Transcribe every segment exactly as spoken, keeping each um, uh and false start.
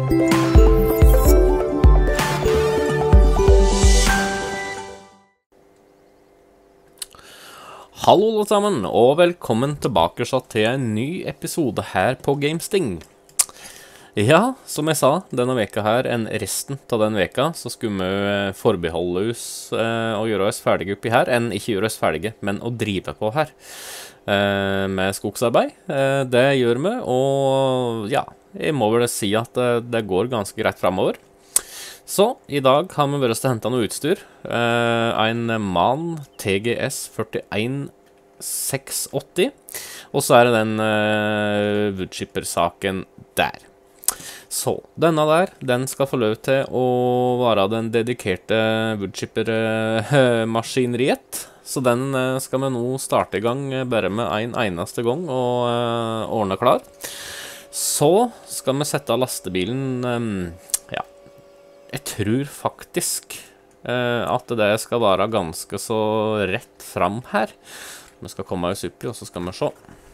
Hallo alle sammen, og velkommen tilbake til en ny episode her på GameSting. Ja, som jeg sa, denne veka her, en resten av den veka, så skulle vi forbeholde oss eh, og gjøre oss ferdige oppi her, enn ikke gjøre oss ferdige, men å drive på her eh, med skogsarbeid. Eh, det gjør vi, og ja, jeg må vel si at det, det går ganske greit fremover. Så, i dag har vi vært til å hente noe utstyr. Uh, en MAN T G S førtien seks åtti. Og så er det den uh, woodchipper-saken der. Så, denne der, den skal få lov til å være den dedikerte woodchipper-maskineriet. Så den uh, skal vi nå starte i gang bare med en eneste gang og uh, ordne klar. Så skal vi sette lastebilen... Um, ja. Jeg tror faktisk eh, at det skal være ganske så rett fram her. Vi skal komme oss oppi, og så skal vi se.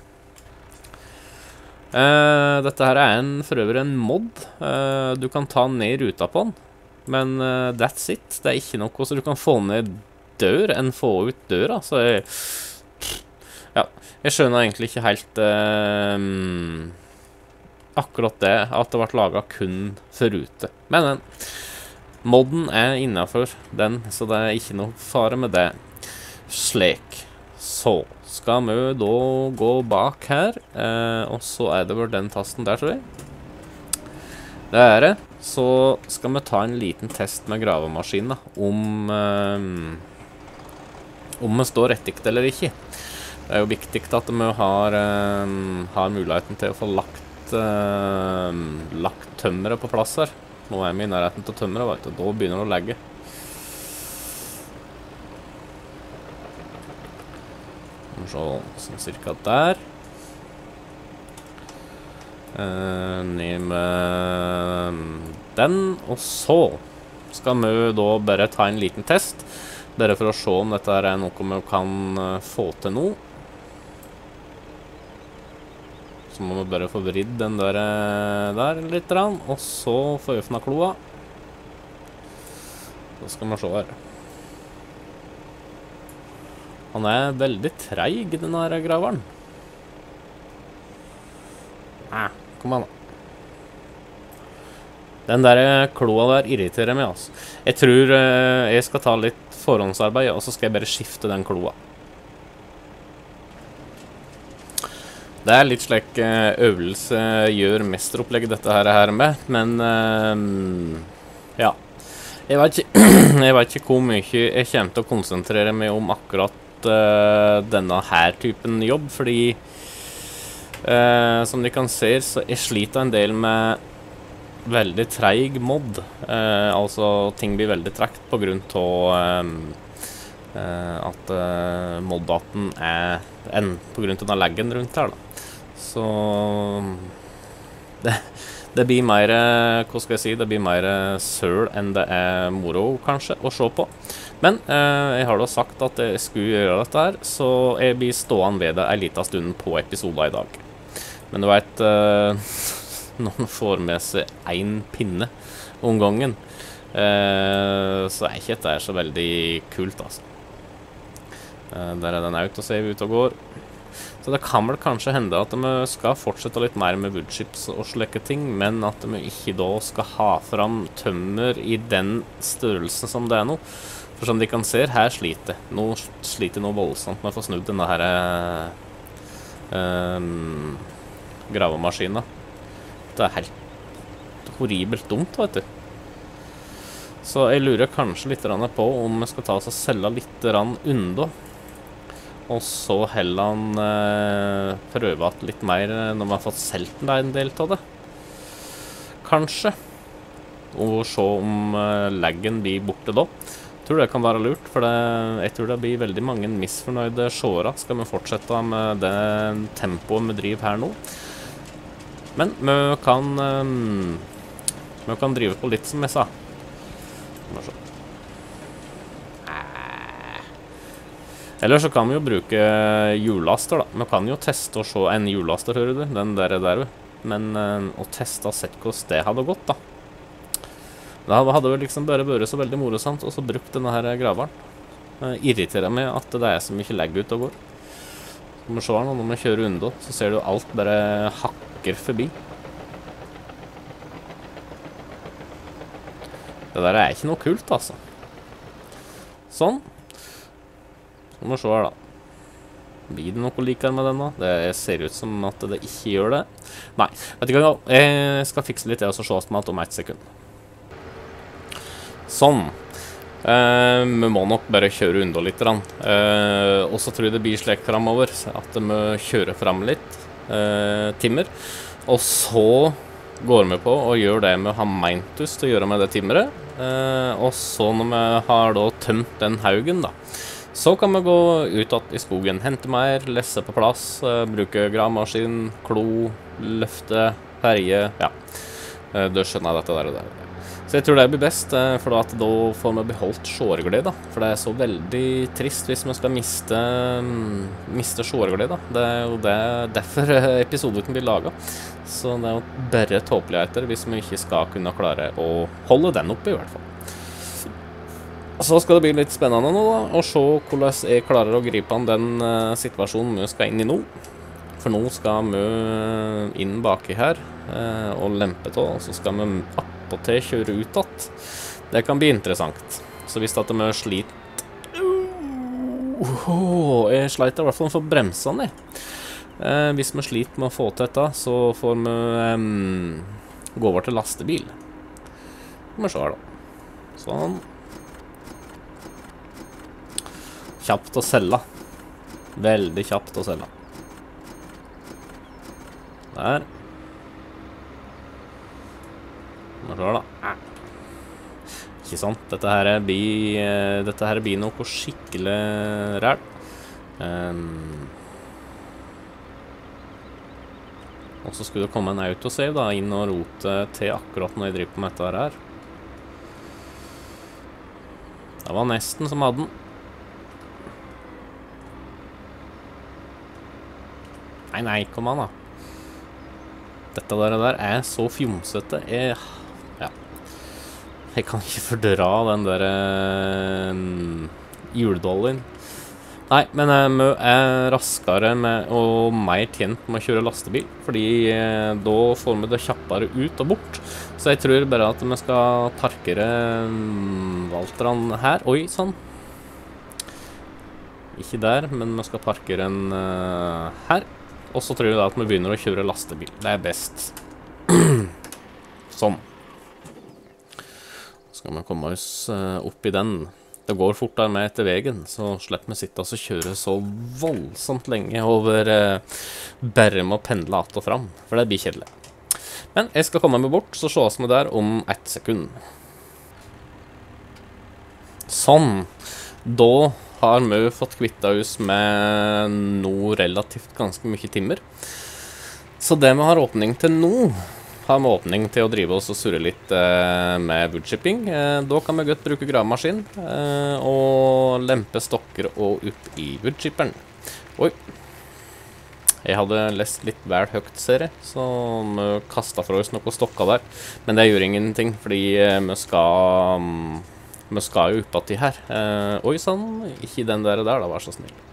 Eh, dette her er en, for øvrig en mod. Eh, du kan ta ned ruta på den, men eh, that's it. Det er ikke noe så du kan få ned dør enn få ut døra. Så jeg, ja, jeg skjønner egentlig ikke helt eh, akkurat det, at det ble laget kun for rute. Men den modden er innenfor den, så det er ikke noe fare med det. Slik. Så skal vi da gå bak her, eh, og så er det vel den tasten der, tror jeg. Det er det. Så skal vi ta en liten test med gravemaskinen, da, om, eh, om vi står rettikt eller ikke. Det er jo viktig at vi har, eh, har muligheten til å få lagt Uh, lagt tømmeret på plass her. Nå er vi i nærheten til tømmeret, vet du. Da begynner det å legge. Så, sånn cirka der. Uh, ned med den, og så skal vi da bare ta en liten test, bare for å se om dette er noe vi kan uh, få til nå. Så må vi bare få vridd den der, der litt, og så få øfna kloa. Så skal vi se her. Han er veldig treig, den her graveren. Nei, kom an da. Den der kloa der irriterer meg, altså. Jeg tror eh, jeg skal ta litt forhåndsarbeid, og så skal jeg bare skifte den kloa. Det er litt slik øvelse gjør mesteropplegget dette her med, men uh, ja, jeg vet, ikke, jeg vet ikke hvor mye jeg kommer til å konsentrere meg om akkurat uh, denne her typen jobb, fordi uh, som de kan se, så jeg sliter en del med veldig treig mod, uh, altså ting blir veldig trekt på grunn av um, uh, at uh, moddaten er en på grunn av den laggen rundt her da. Så det, det blir mer, hva skal jeg si, det blir mer søl enn det er moro kanskje å se på. Men eh, jeg har da sagt at jeg skulle gjøre dette her, så jeg blir stående ved det en liten stund på episoden i dag. Men du vet, eh, når man får med seg en pinne om gangen, eh, så er ikke dette så veldig kult, altså. Eh, der er den autosave ute og går. Så det kan vel kanskje hende at vi skal fortsette litt mer med woodchips og slike ting, men at vi ikke da skal ha fram tømmer i den størrelsen som det er nå. For som de kan se, her sliter. Nå sliter noe voldsomt med å få snudd denne her um, gravemaskinen. Det er helt horribelt dumt, vet du. Så jeg lurer kanskje litt på om vi skal ta oss og selge litt unna. Og så heller han eh, prøve at litt mer når man har fått selgt den en del av det. Kanskje. Og se om eh, laggen blir borte da. Jeg tror det kan være lurt, for det, jeg tror det blir veldig mange misfornøyde seere. Skal vi fortsette med det tempoet vi driver her nå. Men vi kan, eh, vi kan drive på litt som jeg sa. Bare se. Eller så kan vi jo bruke hjullaster da. Vi kan jo teste og se en hjullaster, hører du? Den der er der. men uh, å teste og sett hvordan det hadde gått, da. Det hadde jo liksom bare vært så veldig morosamt, og så brukt denne her graveren. Uh, irriterer meg at det er så mye legg ut og går. Når vi ser nå, når vi kjører unna, så ser du alt bare hakker forbi. Det der er ikke noe kult, altså. Sånn. Så må vi se her, da. Blir det noe likere med den da? Det ser ut som at det ikke gjør det. Nei, vet du hva, jeg skal fikse litt det og så se oss med om ett sekund. Sånn. Eh, vi må nok bare kjøre unna litt. Eh, og så tror jeg det blir slik fremover, at vi kjører frem litt eh, timmer. Og så går vi på og gjør det vi har meint oss til å gjøre med det timmeret. Eh, og så når vi har da tømt den haugen da, så kan vi gå ut i skogen, hente mer, lesse på plass, eh, bruke gravemaskin, klo, løfte, herje, ja. Eh, du skjønner dette der og der. Så jeg tror det blir best, eh, for at da får vi beholdt sjåreglede da. For det er så veldig trist hvis vi skal miste, um, miste sjåreglede da. Det er jo det, derfor episoden blir laget. Så det er jo bare tåpeligheter hvis vi ikke skal kunne klare å holde den oppe i hvert fall. Så skal det bli litt spennende nå da, å se hvordan jeg klarer å gripe an den uh, situasjonen vi skal inn i nå. For nå skal vi inn baki her uh, og lempe til, og så skal vi appåtil kjøre ut att. Det kan bli interessant. Så hvis at vi sliter... Uh, jeg sliter i hvert fall for bremsene. Uh, hvis vi sliter med å få til dette, så får vi um, gå over til lastebil. Skal vi se her da. Sånn. Kjapt å selge. Veldig kjapt å selge. Der. Nå ser da. Ikke sant? Dette her blir, dette her blir noe skikkelig ræl. Um, og så skulle det komme en autosave da, inn og rote til akkurat når jeg driver på med dette her. Det var nesten som hadde den. Nei, nei, kom an da. Dette der, der er så fjomsete. Jeg, ja. Jeg kan ikke fordra den der uh, juledollen. Nei, men uh, vi er raskere med, og mer tjent med å kjøre lastebil. Fordi uh, da får vi det kjappere ut og bort. Så jeg tror bare at vi skal parkere um, Valtran her. Oi, sånn. Ikke der, men vi skal parkere den uh, her. Og så tror jeg da at vi begynner å kjøre lastebil. Det er best. Sånn. Så skal vi komme oss opp i den. Det går fortere med etter veien, så slipper vi sitte og kjøre så voldsomt lenge over eh, bare med å pendle att og fram. For det blir kjedelig. Men jeg skal komme meg bort, så ses vi der om ett sekund. Sånn. Da har vi fått kvittet oss med noe relativt ganske mye timmer. Så det vi har åpning til nå, har vi åpning til å drive oss og surre litt eh, med woodshipping. Eh, da kan vi godt bruke gravemaskin eh, og lempe stokker og opp i woodshipperen. Oi. Jeg hadde lest litt vel høyt, ser jeg, så vi kastet fra oss noen stokker der. Men det gjør ingenting, fordi eh, vi skal... Um, Vi skal jo oppå til her. Eh, oi, sånn. Ikke den der der, da, vær så snill.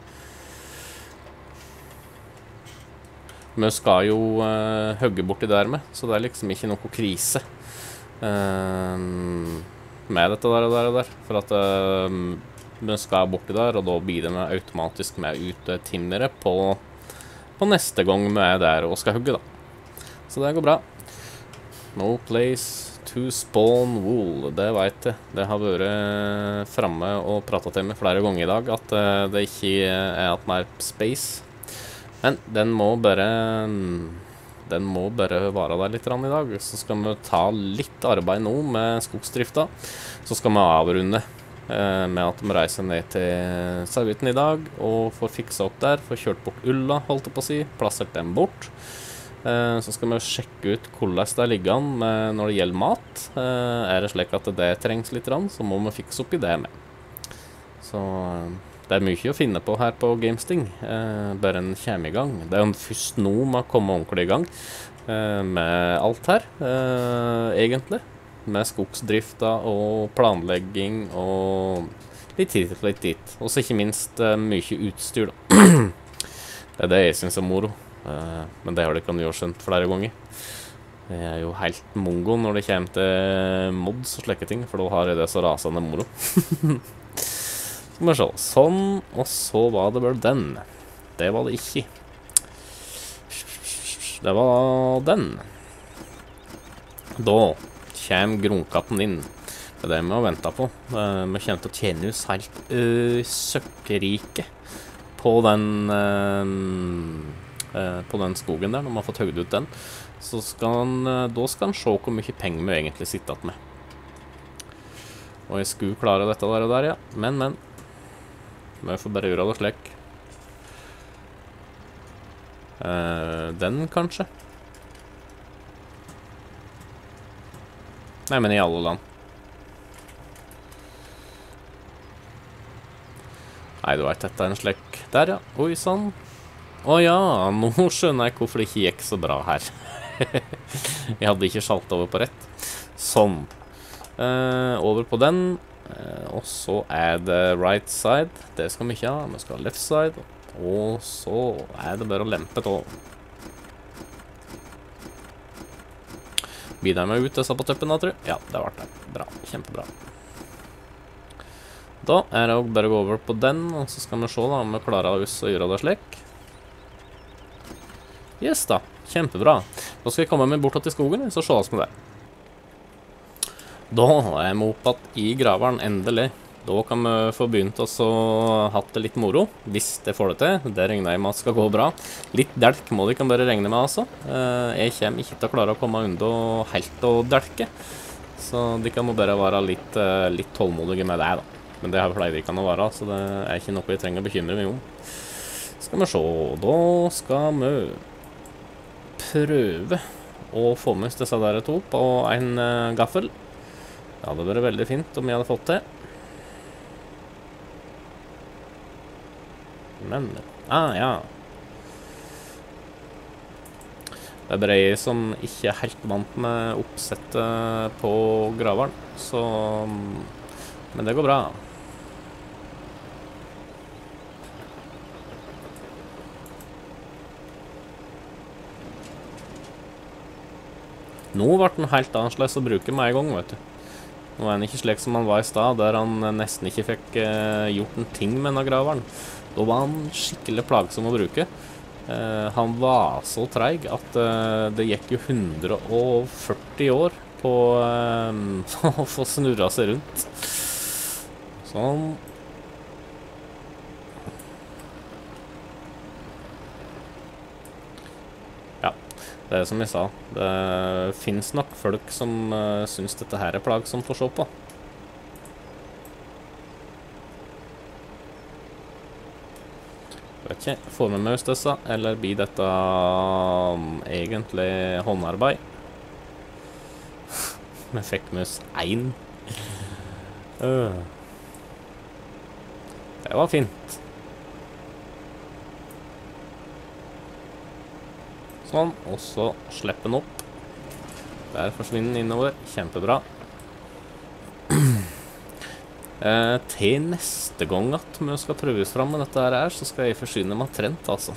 Vi skal jo eh, hugge borti der med, så det er liksom ikke noe krise eh, med dette der og der og der. For at eh, vi skal borti der, og da blir det med automatisk med ut timmeret på, på neste gang vi er der og skal hugge, da. Så det går bra. No place to spawn wool, det vet jeg. Det har vært fremme og pratet til meg flere ganger i dag, at det ikke er at mer space. Men den må bare, den må bare være der litt i dag. Så skal vi ta litt arbeid nå med skogsdrifta. Så skal vi avrunde med at vi reiser ned til Sauhviten i dag, og får fikset opp der, får kjørt bort ulla, holdt jeg på å si, plassert den bort. Så skal vi sjekke ut hvordan det ligger an når det gjelder mat. Er det slik at det trengs litt, så må vi fikse opp i det med. Så det er mye å finne på her på GameSting, bare en kommer i gang. Det er jo først nå man kommer ordentlig i gang. eh, med alt her, eh, egentlig. Med skogsdrifta og planlegging og litt hit og litt dit. Og så ikke minst eh, mye utstyr, da. Det er det jeg synes er moro. Eh, men det har det kan du jo skjønt flere ganger. Jeg er jo helt mongo når det kommer til mods og slike ting, for da har jeg det så rasende moro. Skal vi se. Sånn, og så var det vel den. Det var det ikke. Det var den. Da kommer grunkatten inn. Det er det vi har ventet på. Uh, vi kommer til å tjene oss helt uh, søkkerike på den, uh, uh, på den skogen der, når vi har fått høgd ut den. Så skal han, uh, da skal han se hvor mye penger vi egentlig sitter med. Og jeg skulle klare dette der og der, ja. Men, men. Vi får bare gjøre det slik. Uh, den, kanskje? Nei, men i alle land. Nei, du vet, dette er en slik. Der, ja. Oi, sånn. Å ja, nå skjønner jeg hvorfor det ikke gikk så bra her. Jeg hadde ikke skjalt over på rett. Sånn. Uh, over på den. Uh, og så er det right side. Det skal vi ikke ha. Vi skal ha left side. Og så er det bare å lempe til. Bidrar meg ut disse på tøppen da, tror jeg. Ja, det var det. Bra. Kjempebra. Da er det bare å gå over på den, og så skal vi se da om vi klarer oss å gjøre det slik. Yes da. Kjempebra. Da skal jeg komme meg bort til skogen, så se oss med det. Da er vi oppe i graveren, endelig. Da kan vi få begynt oss å ha det litt moro, hvis det får det til. Det regner jeg med at skal gå bra. Litt delk må de kan bare regne med, altså. Jeg kommer ikke til å klare å komme unna helt å delke. Så de kan må bare være litt, litt tålmodige med det, da. Men det har pleier de kan å være, så det er ikke noe jeg trenger å bekymre meg om. Skal vi se, da skal vi prøve å få med oss disse der to på en gaffel. Det hadde vært veldig fint om jeg hadde fått det. Men, ah ja. Det er bare jeg som ikke er helt vant med oppsettet på graveren, så, men det går bra. Nå ble den helt annerledes å bruke med en gang, vet du. Nå er han ikke slik som han var i sted, der han nesten ikke fikk eh, gjort en ting med denne graveren. Da var han skikkelig plagsom å bruke. Eh, han var så treig at eh, det gikk jo hundre og førti år på eh, å få snurra seg rundt. Sånn. Ja, det er som jeg sa. Det finnes nok folk som uh, synes dette her er plagsomt å se på. Vet ikke, får vi med oss disse, eller blir dette um, egentlig håndarbeid? Vi fikk med oss en. Uh. Det var fint. Sånn, og så slipper den opp. Der forsvinner den innover. Kjempebra. Eh, til neste gang at vi skal prøves fram med dette her, så skal jeg forsyne meg trent, altså.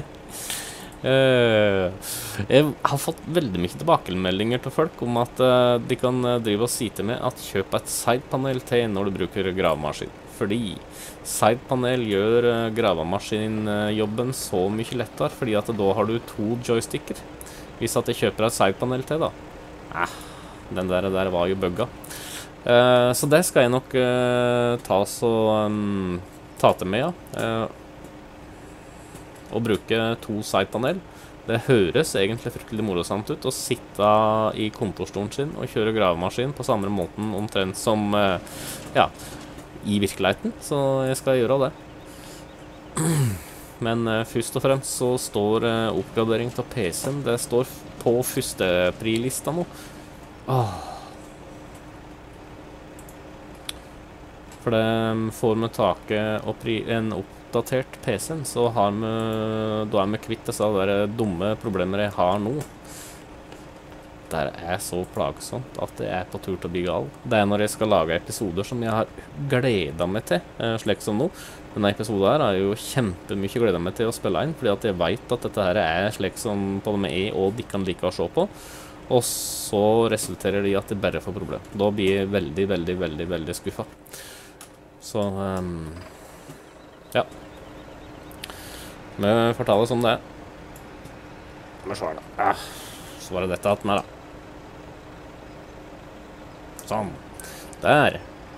eh, jeg har fått veldig mye tilbakemeldinger til folk om at eh, de kan drive og si til meg at kjøp et sidepanel til når du bruker gravemaskin. Fordi sidepanel gjør eh, gravemaskinjobben så mye lettere, fordi at da har du to joysticker. Hvis at jeg kjøper et sidepanel til, da. Eh, den der, der var jo bugga. Uh, så det skal jeg nok uh, ta så um, ta til meg, ja. Uh, og bruke to sidepanel. Det høres egentlig fryktelig morosamt ut å sitte i kontorstolen sin og kjøre gravemaskin på samme måten omtrent som uh, ja, i virkeligheten. Så jeg skal gjøre det. Men uh, først og fremst så står uh, oppgradering til P C-en. Det står på første prilista nå. Åh. For det får vi taket og en oppdatert P C-en, så har vi, da er vi kvitt disse der dumme problemer jeg har nå. dette her er så plagsomt at det er på tur til å bli gal. Det er når jeg skal lage episoder som jeg har gledet meg til, eh, slik som nå. Denne episoden her har jeg jo kjempemye gledet meg til å spille inn, fordi at jeg vet at dette her er slik som på det med jeg og de kan like å se på. Og så resulterer det i at jeg bare får problem. Da blir jeg veldig, veldig, veldig, veldig skuffet. Så, um, ja. Vi får ta det som det er. Men så er det. Ah, så var det dette at meg da. Sånn. Der.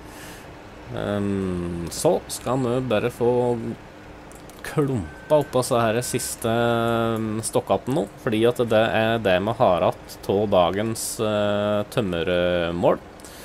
Um, så skal vi bare få klumpa opp av så her siste stokkaten nå, fordi at det er det vi har hatt til dagens uh, tømmermål.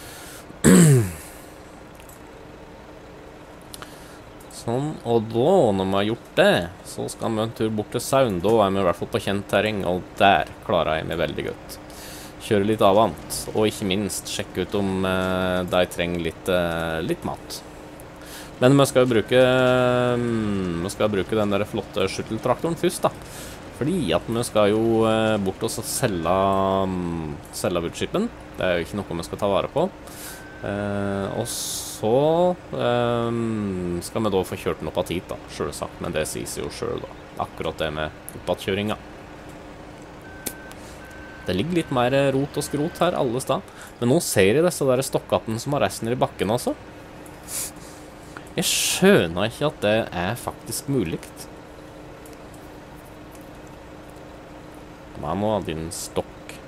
Sånn, og da, når vi har gjort det, så skal vi en tur bort til Saun. Da er vi i hvert fall på kjent terreng, og der klarer jeg meg veldig godt. Kjøre litt avant, og ikke minst sjekke ut om eh, de trenger litt, eh, litt mat. Men vi skal jo bruke, um, vi skal bruke den der flotte skytteltraktoren først da. Fordi at vi skal jo eh, bort og selge, um, selge woodchipen. Det er jo ikke noe vi skal ta vare på. Eh, og så um, skal vi da få kjørt den opp av tid da, selvsagt, men det sies jo selv da. Akkurat det med oppadkjøringa. Det ligger litt mer rot og skrot her alle steder. Men nå ser jeg disse der stokkattene som har resten i bakken også. Jeg skjønner ikke at det er faktisk mulig. Hva må din stokk?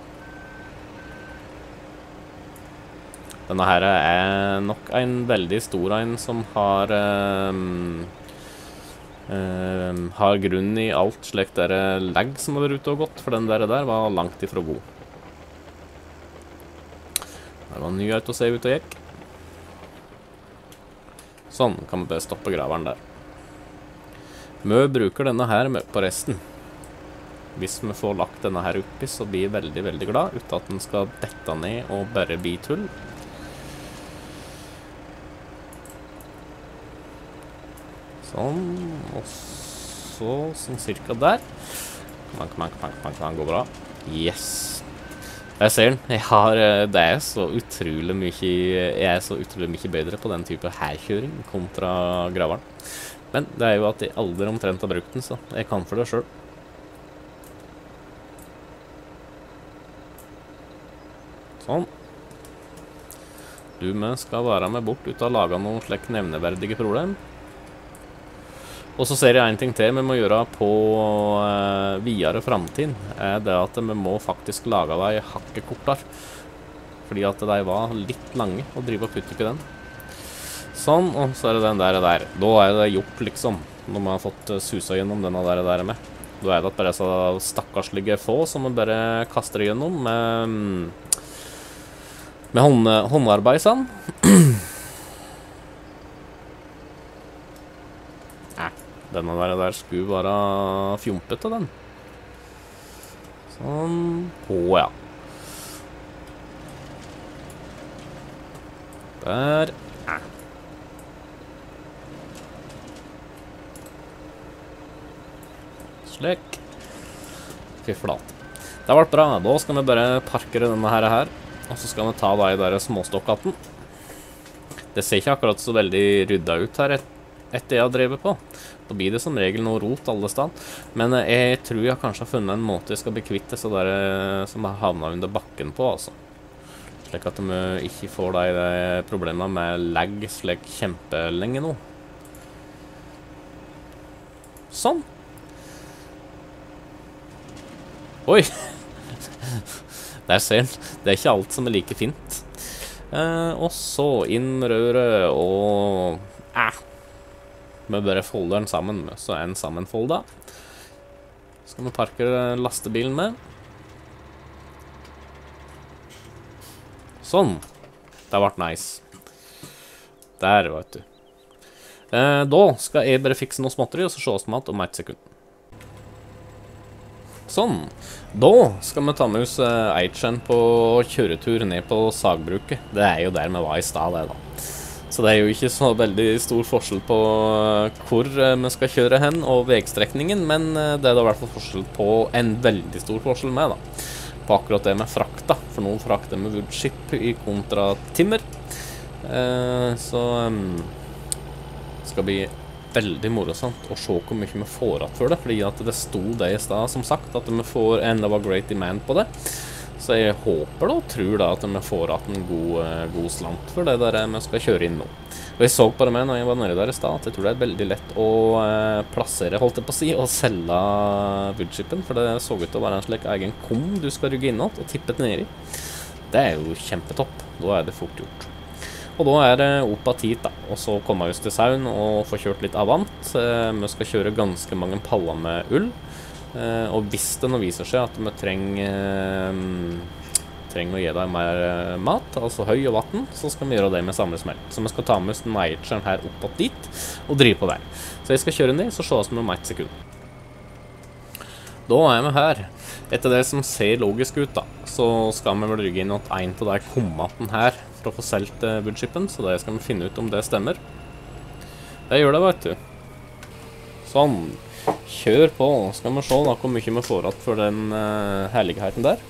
Denne her er nok en veldig stor en som har um, um, har grunn i alt slik der legg som har vært ute og gått, for den der der var langt ifra god. Det var en ny autosave ute og gikk. Sånn, kan vi bare stoppe graveren der. Vi bruker denne her på resten. Hvis vi får lagt denne her oppi, så blir jeg veldig, veldig glad, uten at den skal dette ned og bare bli tull. Sånn, og så, sånn cirka der. Kom an, kom an, kom an, kom an, kom an, går bra. Yes. Jeg ser den. Jeg har, det er så utrolig mye, jeg er så utrolig mye bedre på den type herkjøring kontra graveren. Men det er jo at jeg aldri omtrent har brukt den, så jeg kan for det selv. Sånn. Du med skal være med bort ut og lage noen slik nevneverdige problem. Og så ser jeg en ting til vi må gjøre på uh, videre fremtid, er det at vi må faktisk lage de hakket kortere. Fordi at de var litt lange å drive og putte oppi den. Sånn, og så er det den der og der. Da er det gjort liksom, når man har fått susa gjennom denne der og der med. Da er det bare så stakkarslige få som vi bare kaster gjennom med, med hånd, håndarbeid sånn. Denne der, der skulle være fjompete, den. Sånn. Å, ja. Der. Slik. Fy flate. Det har vært bra. Da skal vi bare parkere denne her, her. Og så skal vi ta de der småstokkatten. Det ser ikke akkurat så veldig rydda ut her etter jeg har drevet på. Da blir det som regel noe rot alle steder. Men jeg tror jeg kanskje har funnet en måte jeg skal bli kvitt disse der som har havnet under bakken på, altså. Slik at de ikke får de problemene med lag slik kjempelenge nå. Sånn. Oi! Der ser den. Det er ikke alt som er like fint. Eh, og så inn røret og... Eh. Vi bare folder den sammen med, så er den sammenfolda. Skal vi parkere lastebilen med. Sånn. Det har vært nice. Der, vet du. Eh, da skal jeg bare fikse noe småtteri, og så se oss mat om ett sekund. Sånn. Da skal vi ta med oss Eichen på kjøretur ned på sagbruket. Det er jo der vi var i stad, det da. Så det er jo ikke så veldig stor forskjell på hvor vi skal kjøre hen og vegstrekningen, men det er da i hvert fall forskjell på en veldig stor forskjell med da. på akkurat det med frakta, for nå frakter med woodchip i kontra timmer. Eh, så um, det skal bli veldig morsomt å se hvor mye vi får att for det, fordi at det sto det i sted, som sagt, at vi får enda var great demand på det. Så jeg håper da, og tror da, at vi får att en god, god slant for det der vi skal kjøre inn nå. Og jeg så på det med når jeg var nede der i sted, at jeg tror det er veldig lett å eh, plassere, holdt jeg på å si, og selge woodchipen, for det så ut til å være en slik egen kom du skal rygge innåt og tippe det ned i. Det er jo kjempetopp, da er det fort gjort. Og da er det opp av tid da, og så komme oss til saun og få kjørt litt avant. Eh, vi skal kjøre ganske mange paller med ull, eh, og hvis det nå viser seg at vi trenger... Eh, trenger å gi deg mer mat, altså høy og vatten, så skal vi gjøre det med samme smelt. Så vi skal ta med oss den meiertjeren her opp og dit, og drive på der. Så jeg skal kjøre ned, så ses vi om ett sekund. Da er vi her. Etter det som ser logisk ut da, så skal vi vel rygge inn at en til der kommaten her, for å få selgt woodchipen, så det skal vi finne ut om det stemmer. Det gjør det, vet du. Sånn. Kjør på, skal vi se da hvor mye vi får att for den uh, herligheten der.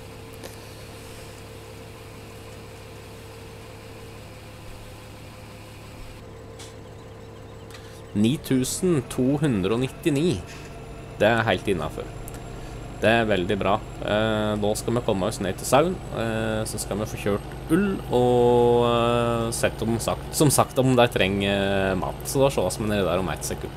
ni tusen to hundre nittini. Det er helt innenfor. Det er veldig bra. Eh, da skal vi komme oss ned til saun, eh, så skal vi få kjørt ull, og eh, sett om sagt, som sagt om de trenger mat. Så da ses vi nede der om ett sekund.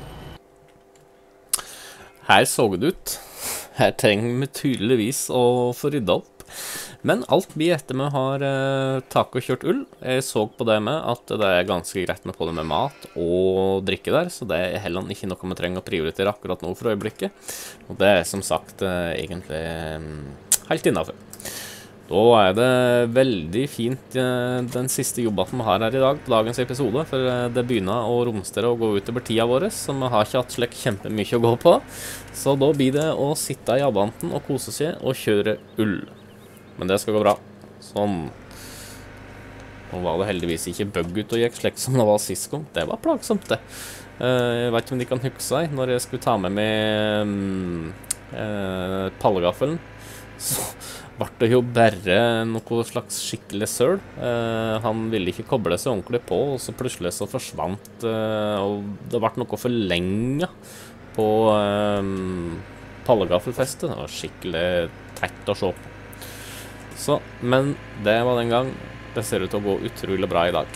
Her så det ut. Her trenger vi tydeligvis å få rydda opp. Men alt blir etter vi har eh, tak og kjørt ull. Jeg så på det med at det er ganske greit med på det med mat og drikke der, så det er heller ikke noe vi trenger å prioritere akkurat nå for øyeblikket. Og det er som sagt eh, egentlig eh, helt innenfor. Da er det veldig fint eh, den siste jobben vi har her i dag, på dagens episode, for eh, det begynner å romstere og gå utover tida vår, så vi har ikke hatt slik kjempemye å gå på. Så da blir det å sitte i abanten og kose seg og kjøre ull. Men det skal gå bra. Sånn. Nå var det heldigvis ikke bug ut og gikk slik som det var sist gang. Det var plagsomt det. Jeg vet ikke om de kan huske seg. Når jeg skulle ta med meg um, uh, pallegaffelen, så ble det jo bare noe slags skikkelig søl. Uh, han ville ikke koble seg ordentlig på, og så plutselig så forsvant, uh, og det ble noe forlenget på um, pallegaffelfestet. Det var skikkelig tett å se på. Så, men det var den gang. Det ser ut til å gå utrolig bra i dag.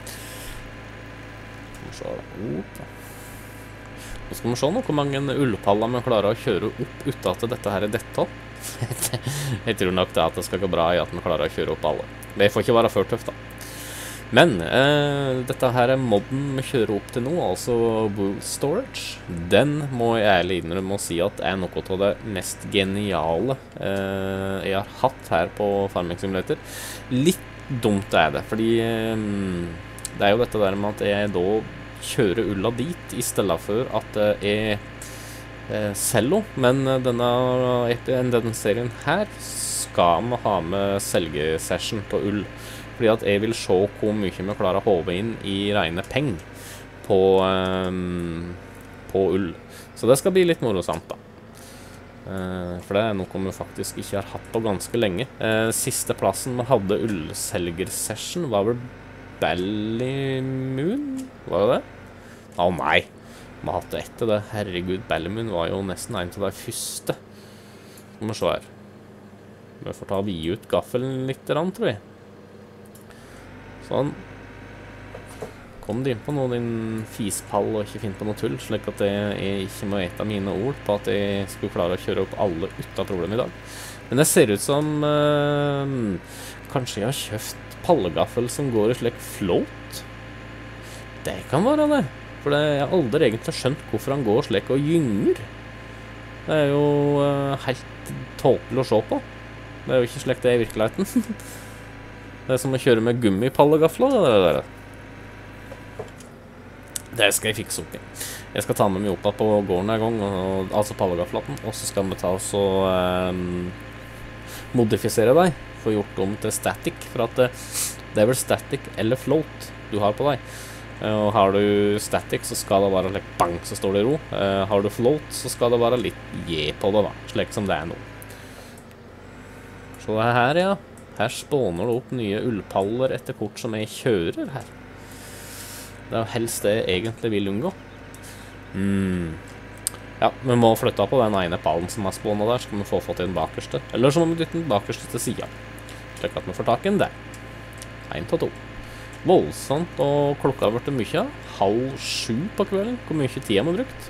Skal vi se. Nå skal vi se nå hvor mange ullpaller vi klarer å kjøre opp uten at dette her er dette. Jeg tror nok det at det skal gå bra i at vi klarer å kjøre opp alle. Det får ikke være for tøft da. Men eh, dette her er modden vi kjører opp til nå, altså Wool Storage. Den må jeg ærlig innrømme å si at er noe av det mest geniale eh, jeg har hatt her på Farming Simulator. Litt dumt er det, fordi eh, det er jo dette der med at jeg da kjører ulla dit, i stedet for at jeg eh, selger. Men denne, denne serien her skal vi ha med selgesession på ull. Fordi at jeg vil se hvor mye vi klarer å håve inn i rene peng på, um, på ull. Så det skal bli litt morosamt da. Uh, for det er noe vi faktisk ikke har hatt på ganske lenge. Uh, siste plassen vi hadde ullselgersession var vel Ballymoon? Var det det? Å oh, nei, vi har hatt det etter det. Herregud, Ballymoon var jo nesten en av de første. Skal vi se her. Vi får ta og vide ut gaffelen litt, tror jeg. Sånn. Kom det inn på noe, din fispall, og ikke finn på noe tull, slik at jeg ikke må ete mine ord på at jeg skulle klare å kjøre opp alle uten problem i dag. Men det ser ut som øh, kanskje jeg har kjøpt pallegaffel som går i slik float. Det kan være det, for det, jeg har aldri egentlig skjønt hvorfor han går slik og gynger. Det er jo øh, helt tåpelig å se på. Det er jo ikke slik det er i virkeligheten. Det er som å kjøre med gummipallegafler, det der. Det skal jeg fikse opp i. Jeg skal ta med meg opp på gården en gang, og, altså pallegaflaten, og så skal vi ta oss og eh, modifisere deg, få gjort om til static, for at det, det er vel static eller float du har på deg. Og har du static, så skal det være litt bang, så står det i ro. Eh, har du float, så skal det være litt je på det da, slik som det er nå. Så det her, ja. Her spåner det opp nye ullpaller etter kort som jeg kjører her. Det er helst det jeg egentlig vil unngå. Mm. Ja, vi må flytte på den ene pallen som er spånet der, så kan vi få fått den bakerste. Eller så må vi dytte den bakerste til siden, slik at vi får tak i den der. En til to. Voldsomt, og klokka har vært mye. Halv sju på kvelden. Hvor mye tid har vi brukt?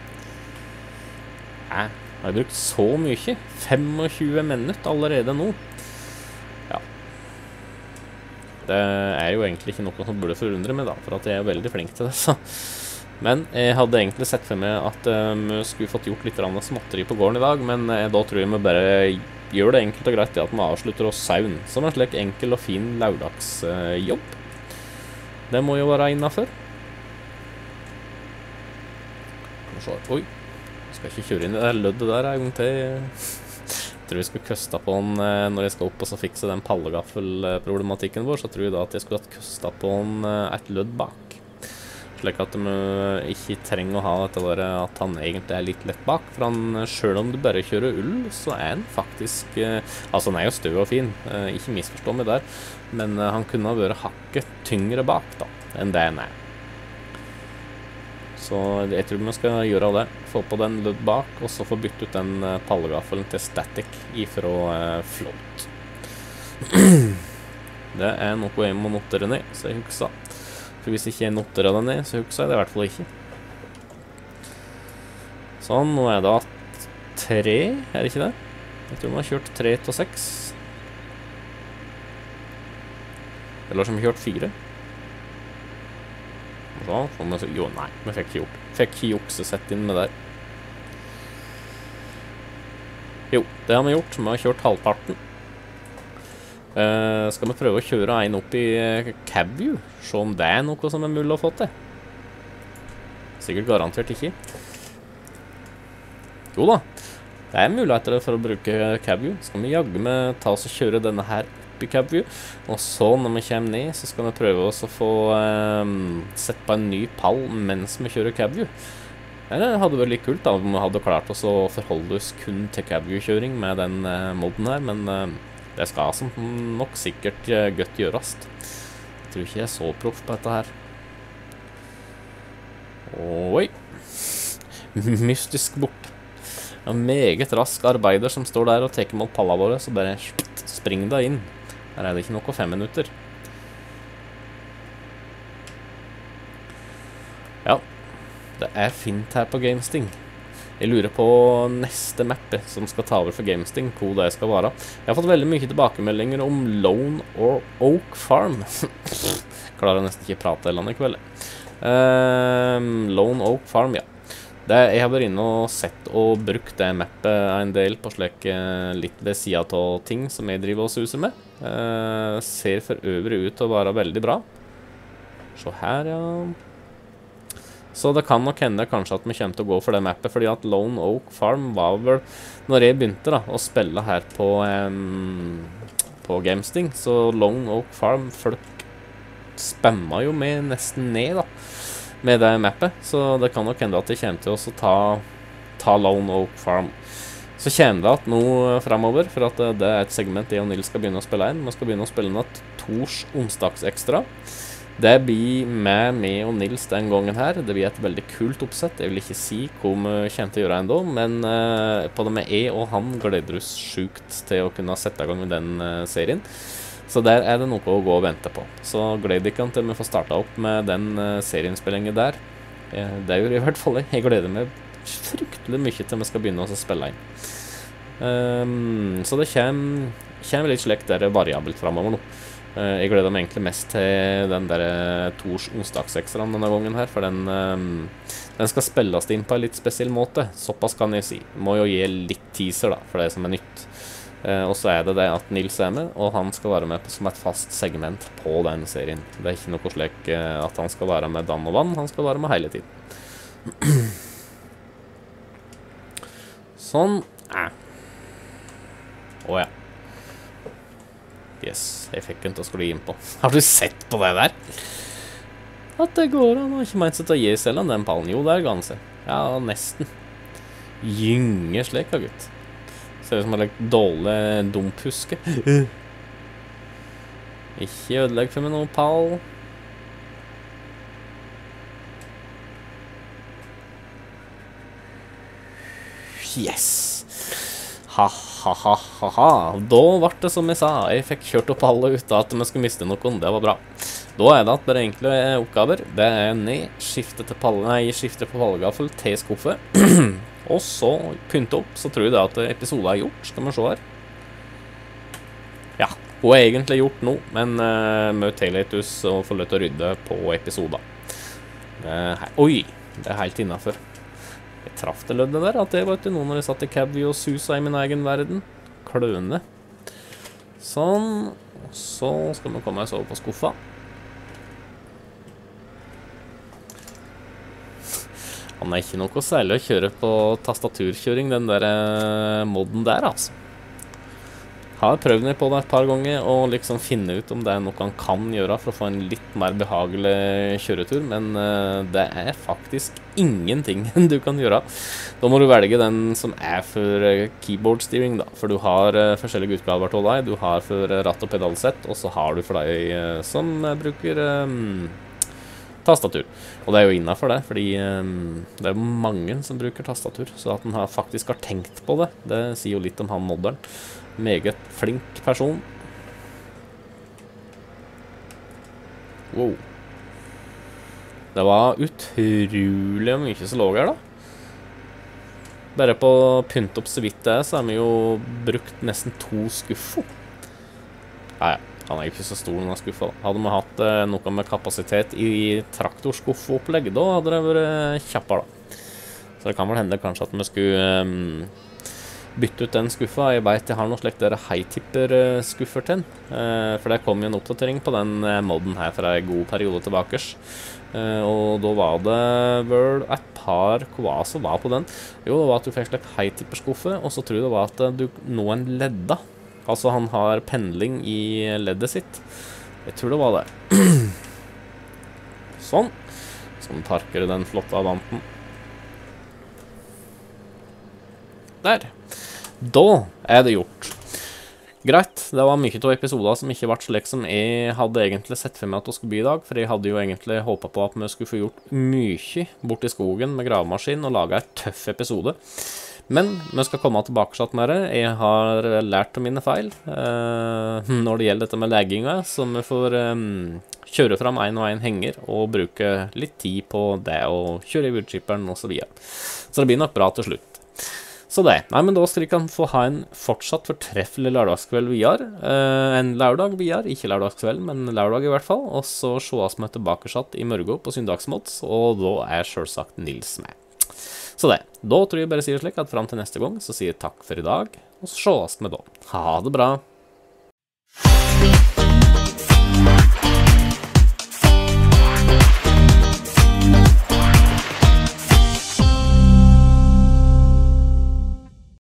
Nei, vi har brukt så mye. tjuefem minutter allerede nå. Ja. Det er jo egentlig ikke noe som burde forundre meg da, for at jeg er veldig flink til det, så. Men jeg hadde egentlig sett for meg at uh, vi skulle fått gjort litt småtteri på gården i dag, men uh, da tror jeg vi bare gjør det enkelt og greit i at vi avslutter oss saun, som en slik enkel og fin laudagsjobb. Uh, det må jo være innenfor. Oi, jeg skal ikke kjøre inn i det løddet der en gang til. Jeg tror jeg skulle køsta på den uh, når jeg skal opp og så fikse den pallegaffelproblematikken vår, så tror jeg da at jeg skulle hatt køsta på den uh, et lødd bak. Slik at de ikke trenger å ha dette der at han egentlig er litt lett bak. For han, selv om du bare kjører ull, så er han faktisk... Altså, han er jo støv og fin, ikke misforstå meg der. Men han kunne ha vært hakket tyngre bak, da, enn det han er. Så jeg tror vi skal gjøre det. Få på den lødd bak, og så få bytte ut den pallegaffelen til static ifra uh, float. Det er noe jeg må notere ned, så jeg husker. For hvis ikke jeg noterer det ned, så husker jeg det i hvert fall ikke. Sånn, nå er det tre, er det ikke det? Jeg tror vi har kjørt tre til seks. Eller som vi har kjørt fire. Så, får vi så, jo, nei, vi fikk ikke gjort. Fikk ikke juksesett inn med der. Jo, det har vi gjort. Vi har kjørt halvparten. Uh, skal vi prøve å kjøre en opp i uh, Cabview? Se om det er noe som er mulig å få til. Sikkert garantert ikke. Jo da, det er muligheter for å bruke Cabview. Skal vi jagge med ta oss og kjøre denne her opp i Cabview. Og så når vi kommer ned, så skal vi prøve oss å få uh, sett på en ny pall mens vi kjører Cabview. Det hadde vært litt kult da, om vi hadde klart oss å forholde oss kun til Cabview-kjøring med den uh, modden her, men... Uh, det skal som nok sikkert godt gjøres. Jeg tror ikke jeg er så proff på dette her. Oi. Mystisk bort. En meget rask arbeider som står der og teker mot palla våre, så bare spring da inn. Her er det ikke noe fem minutter. Ja, det er fint her på GameSting. Jeg lurer på neste mappe som skal ta over for GameSting, hvor det skal være. Jeg har fått veldig mye tilbakemeldinger om Lone Oak Farm. Klarer nesten ikke prate eller annet i kveld. Uh, Lone Oak Farm, ja. Det, jeg har vært inne og sett og brukt det mappet en del på slik uh, litt ved siden av ting som jeg driver og suser med. Uh, ser for øvrig ut til å være veldig bra. Så her, ja... Så det kan nok hende kanskje at vi kommer til å gå for det mappet, fordi at Lone Oak Farm var vel, når jeg begynte da, å spille her på, um, på GameSting, så Lone Oak Farm, folk spamma jo med nesten ned da, med det mappet, så det kan nok hende at de kommer til å ta, ta Lone Oak Farm. Så kommer det at noe fremover, for at det er et segment jeg og Nils skal begynne å spille inn. Vi skal begynne å spille inn et tors onsdags ekstra. Det blir med meg og Nils den gangen her. Det blir et veldig kult oppsett. Jeg vil ikke si hva vi kommer til å gjøre enda, men uh, på det med jeg og han gleder oss sjukt til å kunne sette i gang med den uh, serien. Så der er det noe å gå og vente på. Så gleder ikke til vi får startet opp med den uh, serieinnspillingen der. Uh, det gjør jeg i hvert fall. Jeg gleder meg fryktelig mye til vi skal begynne å spille inn. Um, så det kommer, kommer litt slik der variabelt fremover nå. Jeg gleder meg egentlig mest til den der tors onsdagsekstraen denne gangen her, for den, um, den skal spilles inn på en litt spesiell måte. Såpass kan jeg si. Må jo gi litt teaser da, for det som er nytt. Uh, og så er det det at Nils er med, og han skal være med som et fast segment på den serien. Det er ikke noe slik uh, at han skal være med dann og vann, han skal være med hele tiden. Sånn. Å oh, ja. Yes, jeg fikk den til å skli inn på. Har du sett på det der? At det går an, og ikke meint seg til å gi selv den pallen. Jo, det er ganske. Ja, nesten. Gynge slik, ja, gutt. Ser ut som en litt dårlig dumphuske. Ikke ødelegg for meg noe, pal. Yes! Ha-ha-ha-ha-ha. Da ble det som jeg sa. Jeg fikk kjørt opp alle uten at vi skulle miste noen. Det var bra. Da er det at bare enkle oppgaver. Det er ned, skifte til palle, nei, skifte på pallegaffel til skuffe. Og så pynte opp, så tror jeg det at episoden er gjort. Skal vi se her. Ja, hun er egentlig gjort nå, men uh, med Tailitus og få løt å rydde på episoden. Uh, oi, det er helt innenfor. Jeg traff det løddet der, at det var ikke noen når jeg satt i cabby og susa i min egen verden. Kløne. Sånn. Så skal vi komme oss over på skuffa. Han er ikke noe særlig å kjøre på tastaturkjøring, den der modden der, altså. Har prøvd meg på det et par ganger, og liksom finne ut om det er noe han kan gjøre for å få en litt mer behagelig kjøretur, men det er faktisk ingenting du kan gjøre. Da må du velge den som er for keyboard steering, da, for du har forskjellige utgaver til deg. Du har for ratt- og pedalsett, og så har du for deg som bruker um, tastatur. Og det er jo innenfor det, fordi um, det er mange som bruker tastatur, så at den har, faktisk har tenkt på det, det sier jo litt om han modderen. Meget flink person. Wow. Det var utrolig mye som lå her, da. Bare på å pynte opp så vidt det, så har vi jo brukt nesten to skuffer. Ja, ja. Han er jo ikke så stor når han skuffer. Hadde vi hatt eh, noe med kapasitet i traktorskuffeopplegg, da hadde det vært kjappere, da. Så det kan vel hende kanskje at vi skulle um, bytte ut den skuffa. Jeg vet jeg har noe slikt der high-tipper-skuffer til den. Eh, for det kom jo en oppdatering på den modden her fra en god periode tilbake. Eh, og da var det vel et par hva som var på den. Jo, det var at du fikk slikt high-tipper-skuffe, og så tror jeg det var at du nå en ledda. Altså han har pendling i leddet sitt. Jeg tror det var det. Sånn. Så parker den flotte avanten. Der. Da er det gjort. Greit, det var mye av episoder som ikke ble slik som jeg hadde egentlig sett for meg at det skulle bli i dag, for jeg hadde jo egentlig håpet på at vi skulle få gjort mye bort i skogen med gravemaskin og lage en tøff episode. Men vi skal komme tilbake med det. Jeg har lært om mine feil eh, når det gjelder dette med legginga, så vi får eh, kjøre fram en og en henger og bruke litt tid på det og kjøre i woodchipperen og så videre. Så det blir nok bra til slutt. Så det. Nei, men da skal vi kan få ha en fortsatt fortreffelig lørdagskveld videre. Eh, en lørdag videre, ikke lørdagskveld, men lørdag i hvert fall. Og så sees vi tilbake satt i morgen på søndagsmåts, og da er selvsagt Nils med. Så det. Da tror jeg bare sier slik at frem til neste gang så sier jeg takk for i dag, og så sees vi da. Ha det bra!